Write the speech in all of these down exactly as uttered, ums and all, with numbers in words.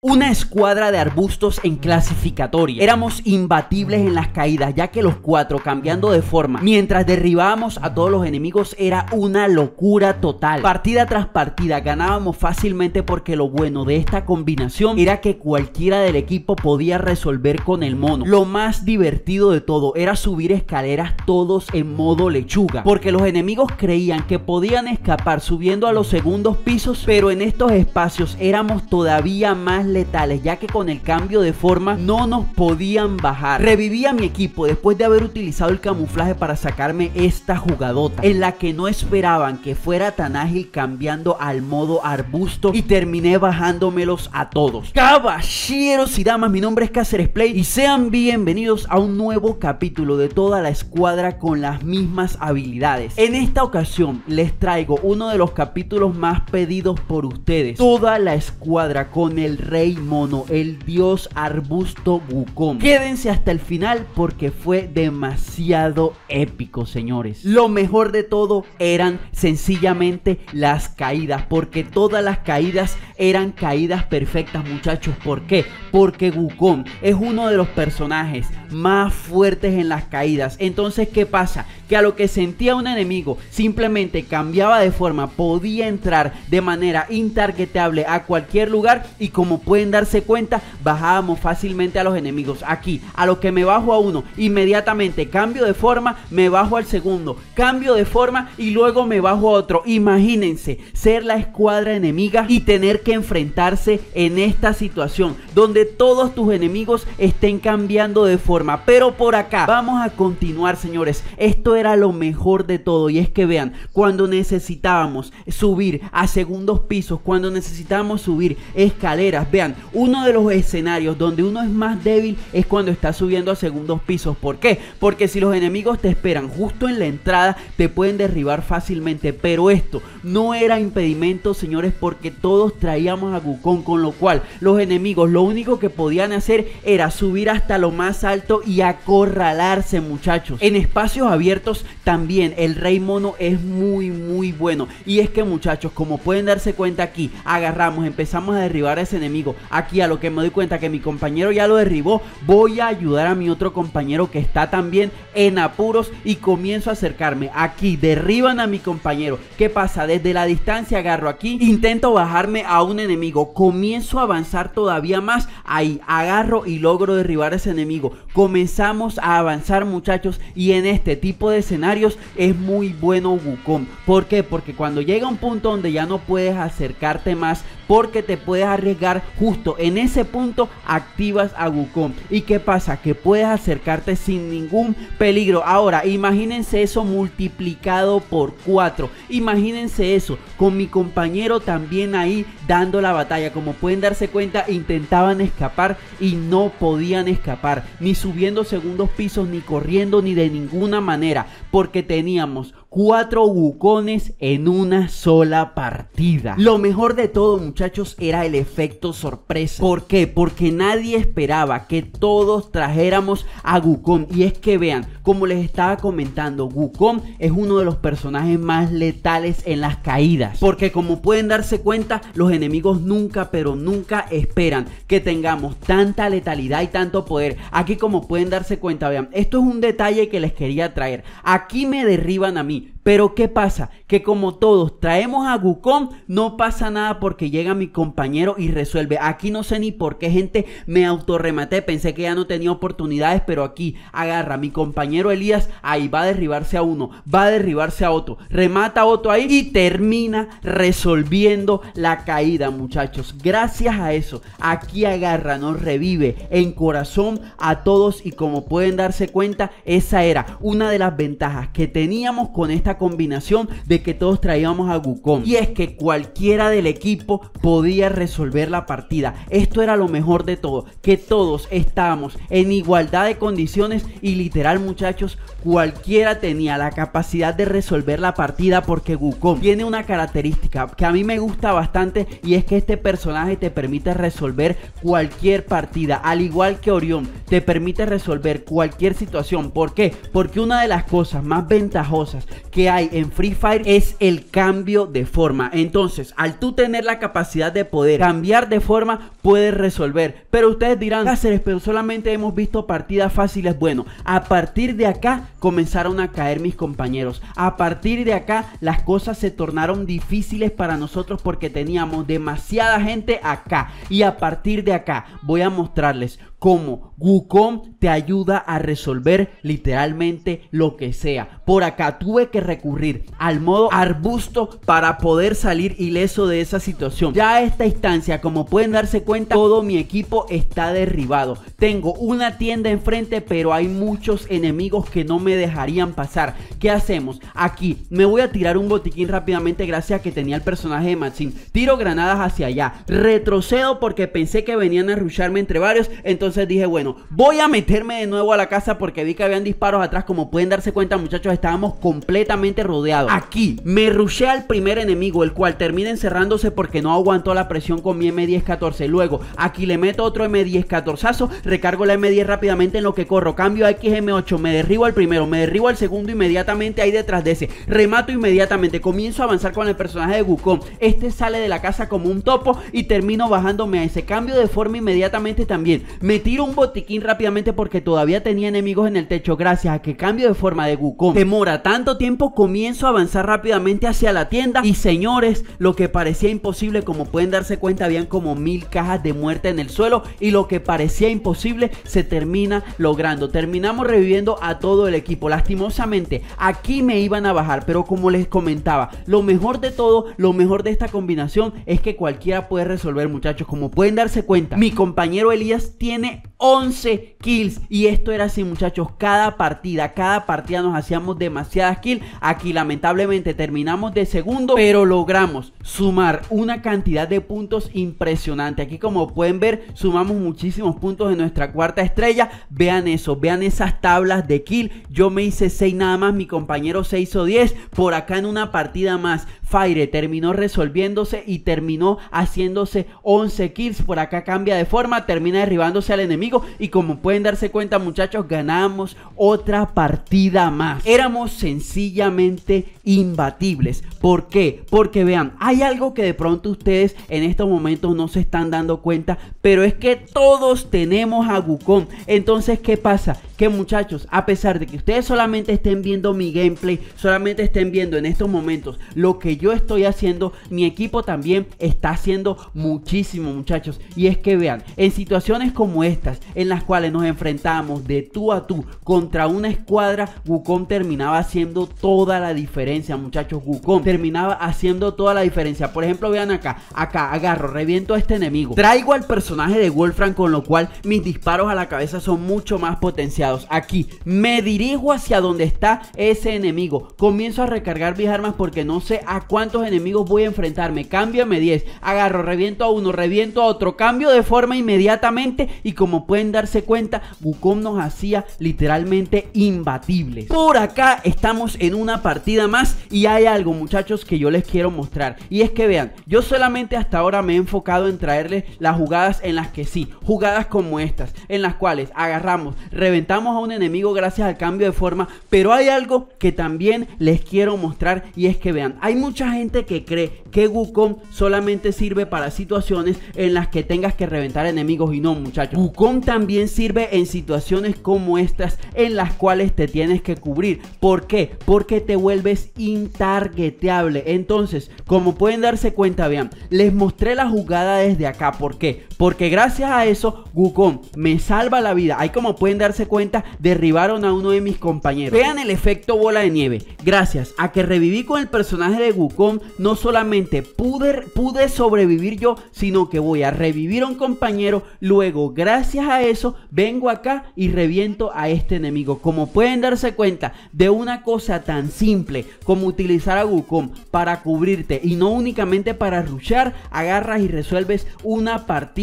Una escuadra de arbustos en clasificatoria. Éramos imbatibles en las caídas, ya que los cuatro cambiando de forma mientras derribábamos a todos los enemigos era una locura total. Partida tras partida ganábamos fácilmente, porque lo bueno de esta combinación era que cualquiera del equipo podía resolver con el mono. Lo más divertido de todo era subir escaleras todos en modo lechuga, porque los enemigos creían que podían escapar subiendo a los segundos pisos, pero en estos espacios éramos todavía más letales, ya que con el cambio de forma no nos podían bajar. Reviví a mi equipo después de haber utilizado el camuflaje para sacarme esta jugadota, en la que no esperaban que fuera tan ágil cambiando al modo arbusto, y terminé bajándomelos a todos. Caballeros y damas, mi nombre es Cáceres Play y sean bienvenidos a un nuevo capítulo de toda la escuadra con las mismas habilidades. En esta ocasión les traigo uno de los capítulos más pedidos por ustedes, toda la escuadra con el rey mono, el dios arbusto Wukong. Quédense hasta el final porque fue demasiado épico, señores. Lo mejor de todo eran sencillamente las caídas, porque todas las caídas eran caídas perfectas, muchachos. ¿Por qué? Porque Wukong es uno de los personajes más fuertes en las caídas. Entonces, ¿qué pasa? Que a lo que sentía un enemigo simplemente cambiaba de forma, podía entrar de manera intargetable a cualquier lugar, y como pueden darse cuenta, bajábamos fácilmente a los enemigos. Aquí, a lo que me bajo a uno, inmediatamente cambio de forma, me bajo al segundo, cambio de forma y luego me bajo a otro. Imagínense ser la escuadra enemiga y tener que enfrentarse en esta situación donde todos tus enemigos estén cambiando de forma. Pero por acá vamos a continuar, señores. Esto era lo mejor de todo, y es que vean, cuando necesitábamos subir a segundos pisos, cuando necesitábamos subir escaleras, vean, uno de los escenarios donde uno es más débil es cuando está subiendo a segundos pisos. ¿Por qué? Porque si los enemigos te esperan justo en la entrada, te pueden derribar fácilmente. Pero esto no era impedimento, señores, porque todos traíamos a Wukong, con lo cual los enemigos lo único que podían hacer era subir hasta lo más alto y acorralarse, muchachos. En espacios abiertos también el rey mono es muy muy bueno, y es que, muchachos, como pueden darse cuenta, aquí agarramos, empezamos a derribar a ese enemigo. Aquí, a lo que me doy cuenta que mi compañero ya lo derribó, voy a ayudar a mi otro compañero que está también en apuros, y comienzo a acercarme. Aquí derriban a mi compañero. ¿Qué pasa? Desde la distancia agarro aquí, intento bajarme a un enemigo, comienzo a avanzar todavía más, ahí agarro y logro derribar a ese enemigo. Comenzamos a avanzar, muchachos, y en este tipo de escenarios es muy bueno Wukong. ¿Por qué? Porque cuando llega un punto donde ya no puedes acercarte más, porque te puedes arriesgar, justo en ese punto activas a Wukong. ¿Y qué pasa? Que puedes acercarte sin ningún peligro. Ahora, imagínense eso multiplicado por cuatro. Imagínense eso con mi compañero también ahí dando la batalla. Como pueden darse cuenta, intentaban escapar y no podían escapar, ni subiendo segundos pisos, ni corriendo, ni de ninguna manera, porque teníamos cuatro Wukongs en una sola partida. Lo mejor de todo, muchachos, era el efecto sorpresa. ¿Por qué? Porque nadie esperaba que todos trajéramos a Wukong. Y es que vean, como les estaba comentando, Wukong es uno de los personajes más letales en las caídas, porque como pueden darse cuenta, los enemigos nunca, pero nunca esperan que tengamos tanta letalidad y tanto poder. Aquí, como pueden darse cuenta, vean, esto es un detalle que les quería traer. Aquí me derriban a mí, pero ¿qué pasa? Que como todos traemos a Wukong, no pasa nada porque llega mi compañero y resuelve. Aquí no sé ni por qué, gente, me autorrematé, pensé que ya no tenía oportunidades, pero aquí agarra mi compañero Elías, ahí va a derribarse a uno, va a derribarse a otro, remata a otro ahí y termina resolviendo la caída, muchachos. Gracias a eso, aquí agarra, nos revive en corazón a todos, y como pueden darse cuenta, esa era una de las ventajas que teníamos con esta combinación de que todos traíamos a Wukong, y es que cualquiera del equipo podía resolver la partida. Esto era lo mejor de todo, que todos estábamos en igualdad de condiciones, y literal, muchachos, cualquiera tenía la capacidad de resolver la partida, porque Wukong tiene una característica que a mí me gusta bastante, y es que este personaje te permite resolver cualquier partida, al igual que Orión te permite resolver cualquier situación. ¿Por qué? Porque una de las cosas más ventajosas que que hay en Free Fire es el cambio de forma. Entonces, al tú tener la capacidad de poder cambiar de forma, puedes resolver. Pero ustedes dirán, Cáceres, pero solamente hemos visto partidas fáciles. Bueno, a partir de acá comenzaron a caer mis compañeros. A partir de acá las cosas se tornaron difíciles para nosotros porque teníamos demasiada gente acá. Y a partir de acá voy a mostrarles cómo Wukong te ayuda a resolver literalmente lo que sea. Por acá tuve que recurrir al modo arbusto para poder salir ileso de esa situación. Ya a esta instancia, como pueden darse cuenta, todo mi equipo está derribado. Tengo una tienda enfrente, pero hay muchos enemigos que no me dejarían pasar. ¿Qué hacemos? Aquí me voy a tirar un botiquín rápidamente gracias a que tenía el personaje de Maxim. Tiro granadas hacia allá, retrocedo porque pensé que venían a rusharme entre varios. Entonces dije, bueno, voy a meterme de nuevo a la casa porque vi que habían disparos atrás. Como pueden darse cuenta, muchachos, estábamos completamente rodeados. Aquí me rushé al primer enemigo, el cual termina encerrándose porque no aguantó la presión con mi eme diez catorce. Luego aquí le meto otro eme diez catorzazo, recargo la eme diez rápidamente en lo que corro, cambio a equis eme ocho, me derribo al primero, me derribo al segundo inmediatamente ahí detrás de ese, remato inmediatamente, comienzo a avanzar con el personaje de Wukong. Este sale de la casa como un topo y termino bajándome a ese, cambio de forma inmediatamente también, me tiro un botiquín rápidamente porque todavía tenía enemigos en el techo. Gracias a que cambio de forma de Wukong demora tanto tiempo, comienzo a avanzar rápidamente hacia la tienda y, señores, lo que parecía imposible, como pueden darse cuenta, habían como mil cajas de muerte en el suelo y lo que parecía imposible se termina logrando. Terminamos reviviendo a todo el equipo. Lastimosamente aquí me iban a bajar, pero como les comentaba, lo mejor de todo, lo mejor de esta combinación es que cualquiera puede resolver, muchachos. Como pueden darse cuenta, mi compañero Elías tiene once kills y esto era así, muchachos. Cada partida, cada partida nos hacíamos demasiadas kills. Aquí lamentablemente terminamos de segundo, pero logramos sumar una cantidad de puntos impresionante. Aquí, como pueden ver, sumamos muchísimos puntos en nuestra cuarta estrella. Vean eso, vean esas tablas de kill. Yo me hice seis nada más, mi compañero se hizo diez. Por acá en una partida más, Fire terminó resolviéndose y terminó haciéndose once kills. Por acá cambia de forma, termina derribándose al enemigo y, como pueden darse cuenta, muchachos, ganamos otra partida más. Éramos sencillamente imbatibles. ¿Por qué? Porque vean, hay algo que de pronto ustedes en estos momentos no se están dando cuenta, pero es que todos tenemos a Wukong. Entonces, ¿qué pasa? Que, muchachos, a pesar de que ustedes solamente estén viendo mi gameplay, solamente estén viendo en estos momentos lo que yo estoy haciendo, mi equipo también está haciendo muchísimo, muchachos. Y es que vean, en situaciones como estas, en las cuales nos enfrentamos de tú a tú contra una escuadra, Wukong terminaba haciendo toda la diferencia, muchachos. Wukong terminaba haciendo toda la diferencia. Por ejemplo, vean acá, acá agarro, reviento a este enemigo, traigo al personaje de Wolfram, con lo cual mis disparos a la cabeza son mucho más potenciados. Aquí me dirijo hacia donde está ese enemigo, comienzo a recargar mis armas porque no sé a cuántos enemigos voy a enfrentarme, cambio eme diez, agarro, reviento a uno, reviento a otro, cambio de forma inmediatamente y, como pueden darse cuenta, Wukong nos hacía literalmente imbatibles. Por acá estamos en una partida más y hay algo, muchachos, que yo les quiero mostrar, y es que vean, yo solamente hasta ahora me he enfocado en traerles las jugadas en las que sí, jugadas como estas, en las cuales agarramos, reventamos a un enemigo gracias al cambio de forma, pero hay algo que también les quiero mostrar, y es que vean, hay mucha gente que cree que Wukong solamente sirve para situaciones en las que tengas que reventar enemigos, y no, muchachos, Wukong también sirve en situaciones como estas en las cuales te tienes que cubrir. ¿Por qué? Porque te vuelves intargeteable. Entonces, como pueden darse cuenta, vean, les mostré la jugada desde acá. ¿Por qué? Porque gracias a eso Wukong me salva la vida. Ahí, como pueden darse cuenta, derribaron a uno de mis compañeros. Vean el efecto bola de nieve. Gracias a que reviví con el personaje de Wukong, no solamente pude, pude sobrevivir yo, sino que voy a revivir a un compañero. Luego, gracias a eso, vengo acá y reviento a este enemigo. Como pueden darse cuenta, de una cosa tan simple como utilizar a Wukong para cubrirte y no únicamente para rushar, agarras y resuelves una partida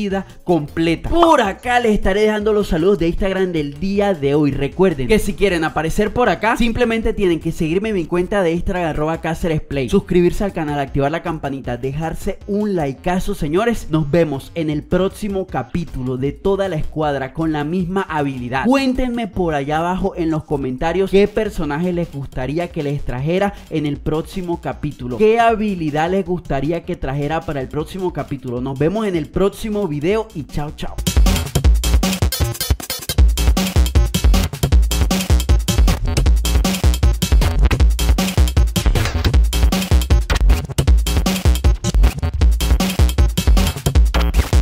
vida completa. Por acá les estaré dejando los saludos de Instagram del día de hoy. Recuerden que si quieren aparecer por acá, simplemente tienen que seguirme en mi cuenta de Instagram arroba cáceresplay, suscribirse al canal, activar la campanita, dejarse un likeazo, señores. Nos vemos en el próximo capítulo de toda la escuadra con la misma habilidad. Cuéntenme por allá abajo en los comentarios qué personaje les gustaría que les trajera en el próximo capítulo, qué habilidad les gustaría que trajera para el próximo capítulo. Nos vemos en el próximo video y chao chao.